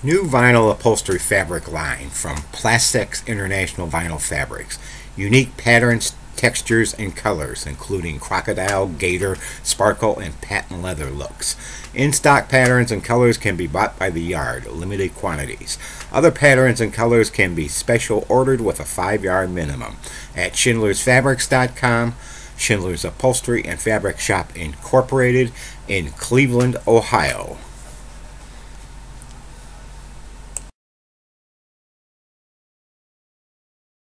New vinyl upholstery fabric line from Plastex International Vinyl Fabrics. Unique patterns, textures, and colors, including crocodile, gator, sparkle, and patent leather looks. In-stock patterns and colors can be bought by the yard, limited quantities. Other patterns and colors can be special ordered with a 5-yard minimum. At schindlersfabrics.com, Schindlers Upholstery and Fabric Shop Incorporated in Cleveland, Ohio.